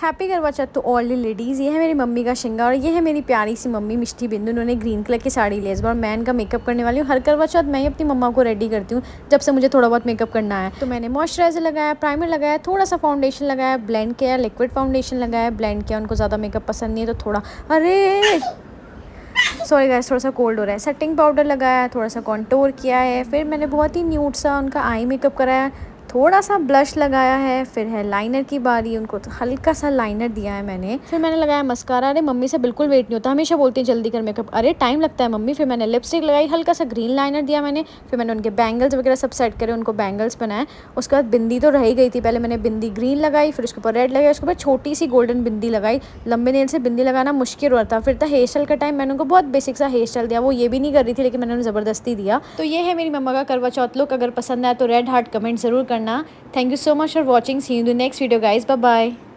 Happy Karwa Chauth to all the ladies. ये है मेरी मम्मी का श्रृंगार और ये है मेरी प्यारी सी मम्मी मिष्टी बिंदु। उन्होंने ग्रीन कलर की साड़ी ले इस बार मैं इनका मेकअप करने वाली हूँ। हर करवा चौथ मैं ही अपनी मम्मा को रेडी करती हूँ जब से मुझे थोड़ा बहुत मेकअप करना है। तो मैंने मॉइस्चराइजर लगाया, प्राइमर लगाया, थोड़ा सा फाउंडेशन लगाया, ब्लेंड किया, लिक्विड फाउंडेशन लगाया, ब्लेंड किया। उनको ज़्यादा मेकअप पसंद नहीं है तो थोड़ा सॉरी गाइस थोड़ा सा कोल्ड हो रहा है। सेटिंग पाउडर लगाया, थोड़ा सा कॉन्टोर किया है, फिर मैंने बहुत ही न्यूड सा उनका आई मेकअप कराया, थोड़ा सा ब्लश लगाया है। फिर है लाइनर की बारी, उनको तो हल्का सा लाइनर दिया है मैंने। फिर मैंने लगाया मस्कारा। अरे मम्मी से बिल्कुल वेट नहीं होता, हमेशा बोलती है जल्दी कर मेकअप, अरे टाइम लगता है मम्मी। फिर मैंने लिपस्टिक लगाई, हल्का सा ग्रीन लाइनर दिया मैंने। फिर मैंने उनके बैंगल्स वगैरह सब सेट करे, उनको बैंगल्स बनाए। उसके बाद बिंदी तो रह ही गई थी, पहले मैंने बिंदी ग्रीन लगाई, फिर उसके ऊपर रेड लगाई, उसके बाद छोटी सी गोल्डन बिंदी लगाई। लंबे नेल से बिंदी लगाना मुश्किल होता। फिर था हेयर स्टाइल का टाइम, मैंने उनको बहुत बेसिक सा हेयर स्टाइल दिया। वो ये भी नहीं कर रही थी लेकिन मैंने उन्हें ज़बरदस्ती दिया। तो ये है मेरी मम्मा का करवा चौथ लुक। अगर पसंद आए तो रेड हार्ट कमेंट ज़रूर करना। Thank you so much for watching. See you in the next video guys. Bye bye.